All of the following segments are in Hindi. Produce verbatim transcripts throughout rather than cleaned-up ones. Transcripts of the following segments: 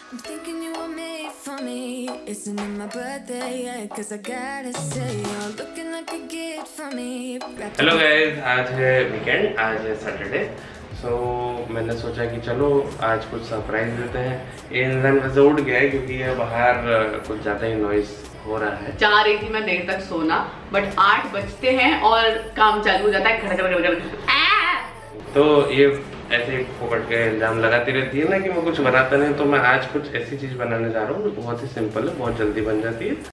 I'm thinking you were made for me. Isn't it my birthday yet? Cause I gotta say you're looking like a gift for me. Hello guys, आज है वीकेंड, आज है सैटरडे। सो so, मैंने सोचा कि चलो आज कुछ सरप्राइज देते हैं। इंसान वैसे उठ गया है क्योंकि ये बाहर कुछ ज़्यादा ही नॉइस हो रहा है। चाह रही थी मैं देर तक सोना, बट आठ बजते हैं और काम चालू हो जाता है खड़ खड़ खड़ खड़। तो ये ऐसे ही पकड़ के इल्जाम लगाती रहती है ना कि मैं कुछ बनाता नहीं, तो मैं आज कुछ ऐसी चीज़ बनाने जा रहा हूँ जो बहुत ही सिंपल है, बहुत जल्दी बन जाती है।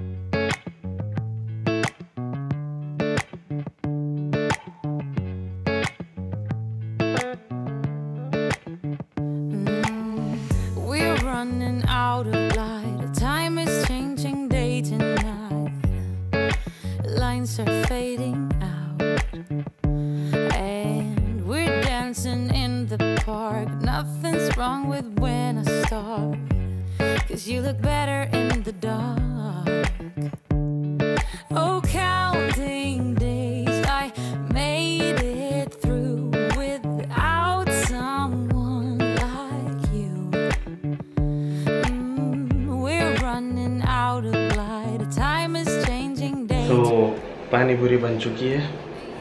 Running out of light, time is changing day to night, lines are fading out, and we're dancing in the park. Nothing's wrong with when I start, 'cause you look better in the dark. Oh, counting days, I made it through without someone like you. Running out of light, time is changing day. तो पानी पूरी बन चुकी है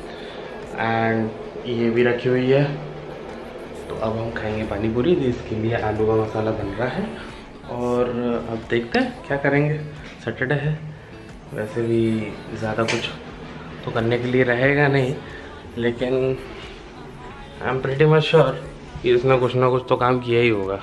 एंड ये भी रखी हुई है, तो अब हम खाएंगे पानी पूरी। इसके लिए आलू का मसाला बन रहा है और अब देखते हैं क्या करेंगे। सैटरडे है, वैसे भी ज़्यादा कुछ तो करने के लिए रहेगा नहीं, लेकिन I am pretty much sure कि इसने कुछ ना कुछ तो काम किया ही होगा।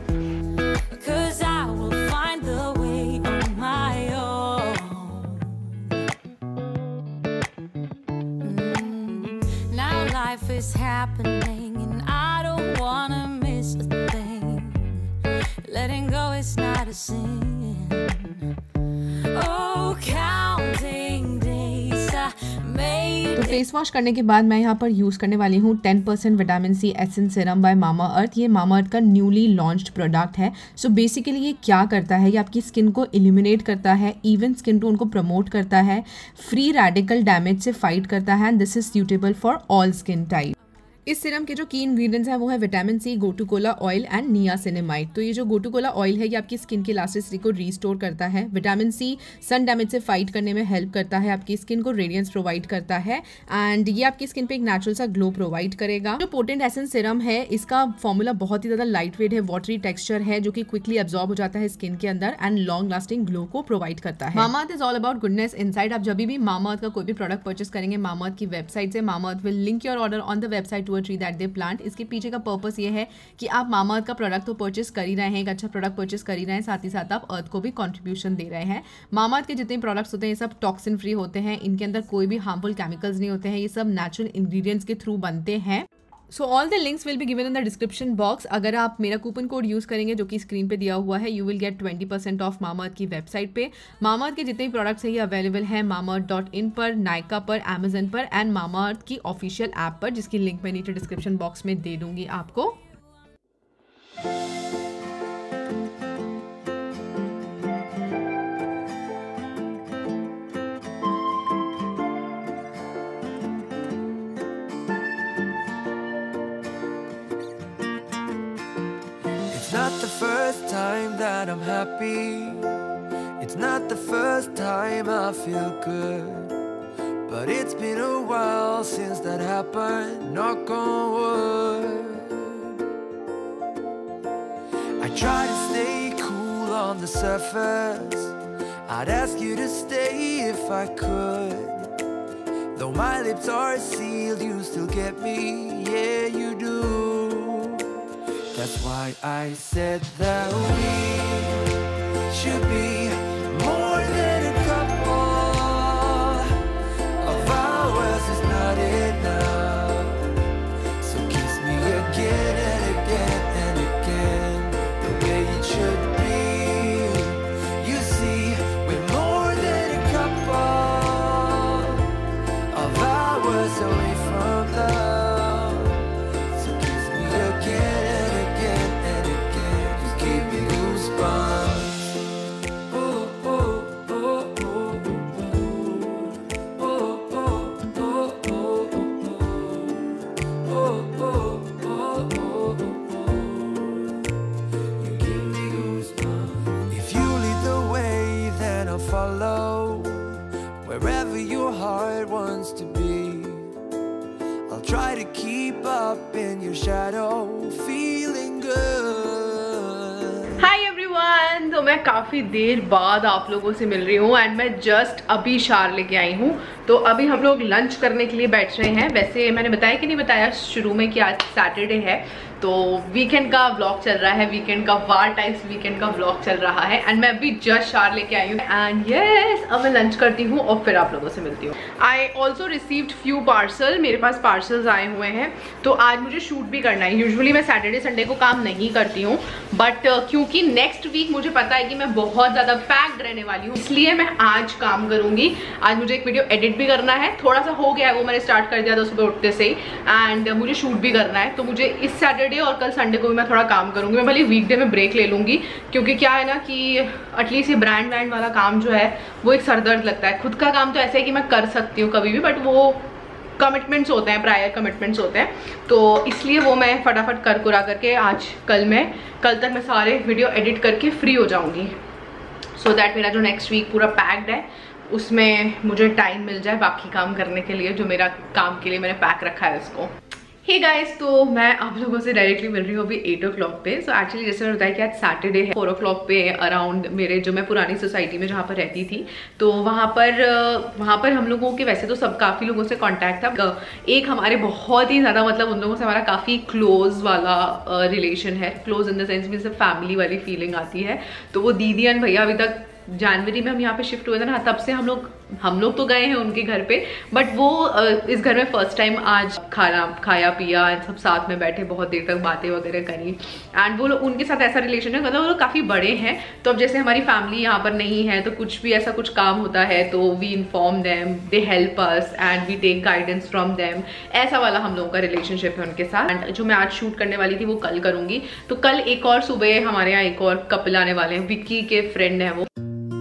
Life is happening and I don't wanna miss a thing. Letting go is not a sin. Oh, counting days I made. तो फेस वॉश करने के बाद मैं यहाँ पर यूज़ करने वाली हूँ ten percent vitamin C essence serum by Mamaearth. ये मामा अर्थ का न्यूली लॉन्च्ड प्रोडक्ट है। सो so बेसिकली ये क्या करता है, ये आपकी स्किन को इल्यूमिनेट करता है, इवन स्किन टोन को प्रमोट करता है, फ्री रेडिकल डैमेज से फाइट करता है, and this is suitable for all skin type. इस सीरम के जो की इंग्रेडिएंट्स हैं वो है vitamin C, gotu kola oil and niacinamide. तो ये जो गोटूकोला ऑयल है ये आपकी स्किन की इलास्टिसिटी को रीस्टोर करता है। विटामिन सी सन डैमेज से फाइट करने में हेल्प करता है, आपकी स्किन को रेडियंस प्रोवाइड करता है, एंड ये आपकी स्किन पे एक नेचुरल सा ग्लो प्रोवाइड करेगा। जो पोटेंट एसेंस सीरम है इसका फॉर्मूला बहुत ही ज़्यादा लाइट वेट है, वाटरी टेक्सचर है जो कि क्विकली एब्जॉर्ब हो जाता है स्किन के अंदर एंड लॉन्ग लास्टिंग ग्लो को प्रोवाइड करता है। Mamaearth is all about goodness inside. आप जब भी मामा अर्थ का कोई भी प्रोडक्ट परचेस करेंगे मामा अर्थ की वेबसाइट से, Mamaearth will link your order on the website to a tree that they plant. इसके पीछे का पर्पस ये है कि आप मामा अर्थ का प्रोडक्ट तो परचेस कर ही रहे हैं, एक अच्छा प्रोडक्ट परचेस कर ही रहे हैं, साथ ही साथ आप अर्थ को भी कंट्रीब्यूशन दे रहे हैं। मामा अर्थ के जितने प्रोडक्ट्स होते हैं ये सब टॉक्सिन फ्री होते हैं, इनके अंदर कोई भी हार्मफुल केमिकल्स नहीं होते हैं, ये सब नेचुरल इंग्रेडिएंट्स के थ्रू बनते हैं। So all the links will be given in the description box. अगर आप मेरा कूपन कोड यूज़ करेंगे जो कि स्क्रीन पे दिया हुआ है, you will get twenty percent off Mamaearth की वेबसाइट पे। मामा अर्थ के जितने भी प्रोडक्ट्स हैं ये अवेलेबल हैं मामा अर्थ डॉट इन पर, नायका पर, अमेजन पर एंड मामा अर्थ की ऑफिशियल ऐप पर, जिसकी लिंक मैं नीचे डिस्क्रिप्शन बॉक्स में दे दूंगी आपको। It's not the first time that I'm happy. It's not the first time I feel good. But it's been a while since that happened, knock on wood. I try to stay cool on the surface. I'd ask you to stay if I could. Though my lips are sealed, you still get me, yeah you do. That's why I said that we should be more than a couple. Of hours is not enough. So kiss me again and again and again, the way it should be. You see, we're more than a couple of hours away from love. So kiss me again. Give me goosebumps. Ooh, ooh, ooh. up in your shadow, feeling good. Hi everyone, तो मैं काफ़ी देर बाद आप लोगों से मिल रही हूँ एंड मैं जस्ट अभी शार लेके आई हूँ। तो अभी हम लोग लंच करने के लिए बैठ रहे हैं। वैसे मैंने बताया कि नहीं बताया शुरू में कि आज सैटरडे है, तो वीकेंड का व्लॉग चल रहा है, वीकेंड का वार टाइप्स वीकेंड का व्लॉग चल रहा है एंड मैं अभी जस्ट शार लेके आई हूँ एंड यस अब मैं लंच करती हूँ और फिर आप लोगों से मिलती हूँ। I also received few parcel, मेरे पास पार्सल्स आए हुए हैं तो आज मुझे शूट भी करना है। यूजुअली मैं सैटरडे संडे को काम नहीं करती हूँ बट uh, क्योंकि नेक्स्ट वीक मुझे पता है कि मैं बहुत ज़्यादा पैक्ड रहने वाली हूँ, इसलिए मैं आज काम करूँगी। आज मुझे एक वीडियो एडिट भी करना है, थोड़ा सा हो गया है वो मैंने स्टार्ट कर दिया था सुबह उठते से ही एंड मुझे शूट भी करना है। तो मुझे इस सैटरडे और कल संडे को भी मैं थोड़ा काम करूँगी। मैं भले वीकडे में ब्रेक ले लूँगी क्योंकि क्या है ना कि एटलीस्ट ये ब्रांड वैंड वाला काम जो है वो एक सरदर्द लगता है। खुद का काम तो ऐसे है कि मैं कर सकती हूँ कभी भी, बट वो कमिटमेंट्स होते हैं, प्रायर कमिटमेंट्स होते हैं, तो इसलिए वो मैं फटाफट कर कुरा करके आज कल मैं कल तक मैं सारे वीडियो एडिट करके फ्री हो जाऊँगी सो so दैट मेरा जो नेक्स्ट वीक पूरा पैक्ड है उसमें मुझे टाइम मिल जाए बाकी काम करने के लिए, जो मेरा काम के लिए मैंने पैक रखा है उसको। हे गाइस, तो मैं आप लोगों से डायरेक्टली मिल रही हूँ अभी एट ओ क्लॉक पे। सो so एक्चुअली जैसे मैंने बताया कि आज सैटरडे है, फोर ओ क्लॉक पे अराउंड मेरे जो मैं पुरानी सोसाइटी में जहाँ पर रहती थी तो वहाँ पर वहाँ पर हम लोगों के वैसे तो सब काफ़ी लोगों से कांटेक्ट था। एक हमारे बहुत ही ज़्यादा मतलब उन लोगों से हमारा काफ़ी क्लोज वाला रिलेशन है, क्लोज इन द सेंस में सब फैमिली वाली फीलिंग आती है। तो वो दीदी एंड भैया अभी तक जनवरी में हम यहाँ पे शिफ्ट हुए थे ना, तब से हम लोग हम लोग तो गए हैं उनके घर पे, बट वो इस घर में फर्स्ट टाइम आज खाना खाया पिया एंड सब साथ में बैठे बहुत देर तक बातें वगैरह करी एंड वो लोग उनके साथ ऐसा रिलेशन है, मतलब वो लोग काफ़ी बड़े हैं। तो अब जैसे हमारी फैमिली यहाँ पर नहीं है तो कुछ भी ऐसा कुछ काम होता है तो we inform them, they help us and we take guidance from them. ऐसा वाला हम लोगों का रिलेशनशिप है उनके साथ। एंड जो मैं आज शूट करने वाली थी वो कल करूँगी। तो कल एक और सुबह हमारे यहाँ एक और कपल आने वाले हैं, विक्की के फ्रेंड है वो।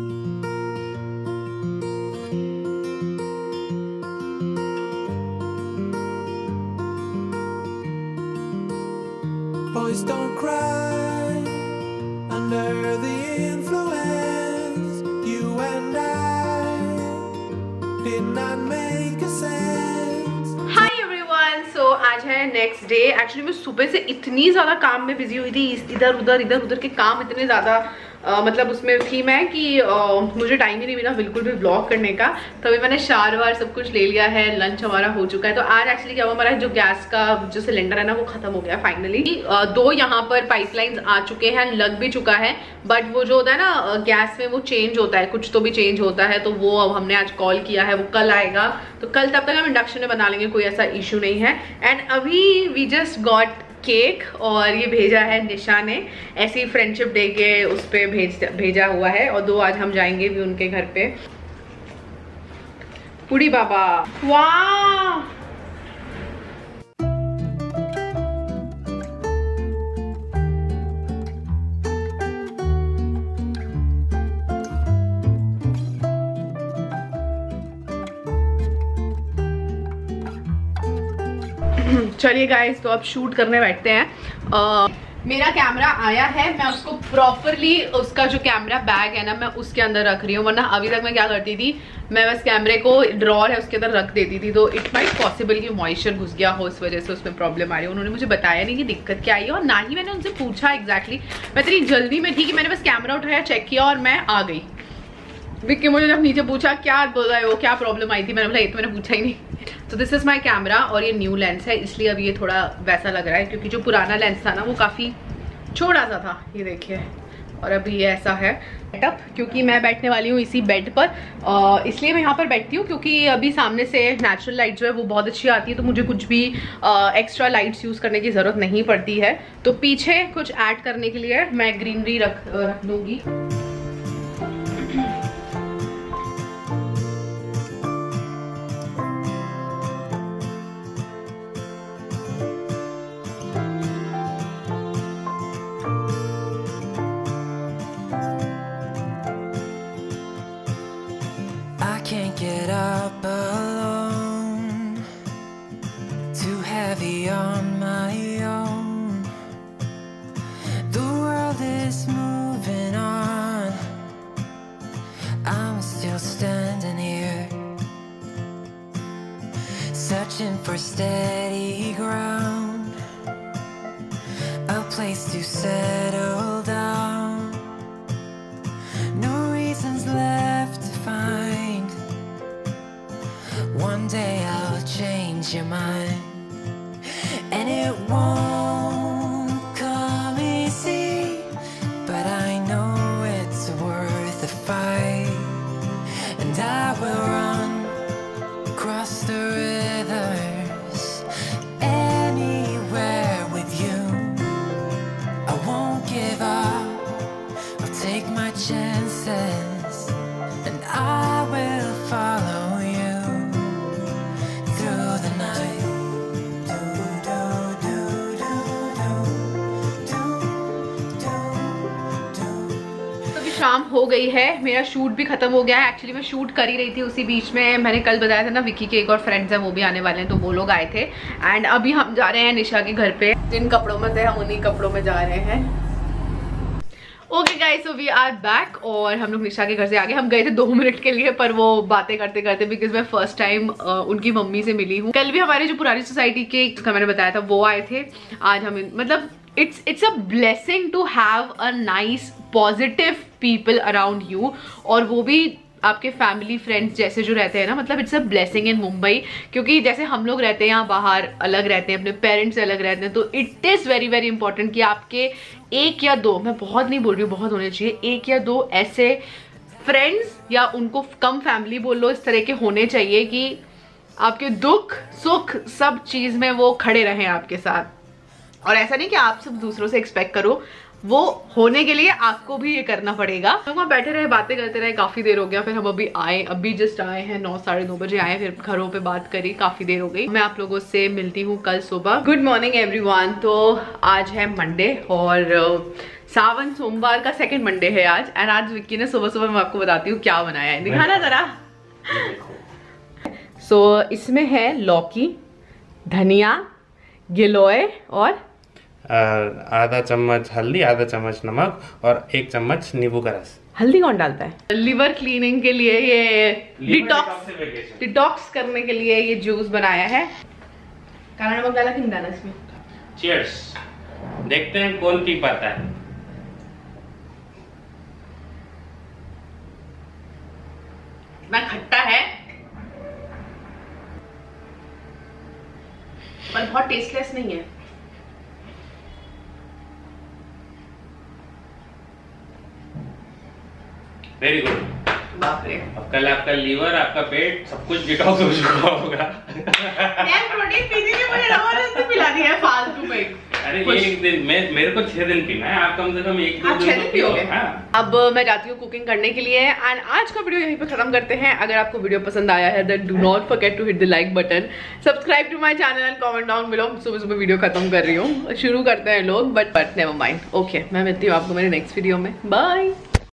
Boys don't cry under the influence. You and I did not make a sense. Hi everyone, so आज है नेक्स्ट डे। एक्चुअली मैं सुबह से इतनी ज़्यादा काम में बिजी हुई थी, इधर उधर इधर उधर के काम इतने ज़्यादा Uh, मतलब उसमें थी मैं कि uh, मुझे टाइम ही नहीं मिला बिल्कुल भी व्लॉग करने का। तभी मैंने शार वार सब कुछ ले लिया है, लंच हमारा हो चुका है। तो आज एक्चुअली क्या हुआ, हमारा जो गैस का जो सिलेंडर है ना वो खत्म हो गया फाइनली। uh, दो यहाँ पर पाइपलाइंस आ चुके हैं, लग भी चुका है, बट वो जो होता है ना गैस में वो चेंज होता है, कुछ तो भी चेंज होता है, तो वो अब हमने आज कॉल किया है, वो कल आएगा। तो कल तब तक हम इंडक्शन में बना लेंगे, कोई ऐसा इशू नहीं है। एंड अभी वी जस्ट गॉट केक और ये भेजा है निशा ने, ऐसे ही फ्रेंडशिप डे के उस पर भेज भेजा हुआ है। और दो आज हम जाएंगे भी उनके घर पे। पुड़ी बाबा, वाह चलिए गाइस, तो अब शूट करने बैठते हैं। uh, मेरा कैमरा आया है, मैं उसको प्रॉपरली उसका जो कैमरा बैग है ना मैं उसके अंदर रख रही हूँ, वरना अभी तक मैं क्या करती थी, मैं बस कैमरे को ड्रॉर है उसके अंदर रख देती थी। तो इट माइट पॉसिबल कि मॉइस्चर घुस गया हो, इस वजह से उसमें प्रॉब्लम आ रही है। उन्होंने मुझे बताया नहीं कि दिक्कत क्या आई है और ना ही मैंने उनसे पूछा एग्जैक्टली। मैं इतनी जल्दी में थी कि मैंने बस कैमरा उठाया, चेक किया और मैं आ गई। विक्की मुझे जब नीचे पूछा क्या बोल रहे हो, क्या प्रॉब्लम आई थी, मैंने बोला ये तो मैंने पूछा ही नहीं। तो दिस इज माई कैमरा और ये न्यू लेंस है, इसलिए अब ये थोड़ा वैसा लग रहा है क्योंकि जो पुराना लेंस था ना वो काफ़ी छोटा सा था, ये देखिए। और अभी ये ऐसा है सेटअप, क्योंकि मैं बैठने वाली हूँ इसी बेड पर, इसलिए मैं यहाँ पर बैठती हूँ क्योंकि अभी सामने से नेचुरल लाइट जो है वो बहुत अच्छी आती है, तो मुझे कुछ भी एक्स्ट्रा लाइट्स यूज़ करने की ज़रूरत नहीं पड़ती है। तो पीछे कुछ ऐड करने के लिए मैं ग्रीनरी रख रख दूँगी। Can't get up alone, too heavy on my own. The world is moving on, I'm still standing here, searching for steady ground. to settle down. No reasons left to find. One day I'll change your mind, and it won't come easy, but I know it's worth the fight. And I will run across the rivers, anywhere with you. I won't give up, I'll take my chances, and I will follow you through the night. शाम हो गई है, मेरा शूट भी खत्म हो गया है। एक्चुअली मैं शूट कर ही रही थी उसी बीच में, मैंने कल बताया था ना विक्की के एक और फ्रेंड्स हैं वो भी आने वाले हैं, तो वो लोग आए थे। एंड अभी हम जा रहे हैं निशा के घर पे। जिन कपड़ों में थे हम उन्हीं कपड़ों में जा रहे हैं। Okay guys, so we are back और हम लोग निशा के घर से आ गए। हम गए थे दो मिनट के लिए, पर वो बातें करते करते, बिकॉज मैं फर्स्ट टाइम उनकी मम्मी से मिली हूँ। कल भी हमारे जो पुरानी सोसाइटी के मैंने बताया था वो आए थे। आज हम मतलब it's it's a blessing to have a nice positive people around you, और वो भी आपके फैमिली फ्रेंड्स जैसे जो रहते हैं ना, मतलब it's a blessing in Mumbai. क्योंकि जैसे हम लोग रहते हैं यहाँ बाहर अलग रहते हैं, अपने पेरेंट्स से अलग रहते हैं, तो it is very very important कि आपके एक या दो, मैं बहुत नहीं बोल रही हूँ, बहुत होने चाहिए, एक या दो ऐसे फ्रेंड्स, या उनको कम फैमिली बोल लो, इस तरह के होने चाहिए कि आपके दुख सुख सब चीज़ में वो खड़े रहें आपके साथ। और ऐसा नहीं कि आप सब दूसरों से एक्सपेक्ट करो, वो होने के लिए आपको भी ये करना पड़ेगा। तो वहाँ बैठे रहे, बातें करते रहे, काफ़ी देर हो गया। फिर हम अभी आए, अभी जस्ट आए हैं, नौ साढ़े नौ बजे आए, फिर घरों पे बात करी, काफ़ी देर हो गई। मैं आप लोगों से मिलती हूँ कल सुबह। Good morning everyone. तो आज है मंडे और सावन सोमवार का सेकेंड मंडे है आज। एंड आज विक्की ने सुबह सुबह, मैं आपको बताती हूँ क्या बनाया है, दिखाना जरा। सो so, इसमें है लौकी, धनिया, गिलोय और आधा चम्मच हल्दी, आधा चम्मच नमक और एक चम्मच नींबू का रस। हल्दी कौन डालता है? लिवर क्लीनिंग के लिए, ये डिटॉक्स डिटॉक्स करने के लिए ये जूस बनाया है। काला नमक डाला कि नहीं डाला इसमें? चीयर्स, देखते हैं कौन पी पाता है। ना खट्टा है पर बहुत टेस्टलेस नहीं है। Very good. बाप रे, अब कल आपका लीवर, आपका पेट, सब कुछ डिटॉक्स हो चुका होगा। यार प्रोटीन पीने के मुझे जबरदस्ती पिला दिया है फालतू में। अरे एक दिन, मैं मेरे को छह दिन पीना है, आप कम से कम एक दिन छह दिन पियोगे। हाँ। अब मैं जाती हूँ कुकिंग करने के लिए। एंड आज का वीडियो यहीं पे खत्म करते हैं। अगर आपको वीडियो पसंद आया है then do not forget to hit the like button, subscribe to my channel and comment down below. सुबह सुबह वीडियो खत्म कर रही हूँ, शुरू करते हैं लोग, but but never mind. Okay, मैं मिलती हूँ आपको मेरे नेक्स्ट वीडियो में। बाय।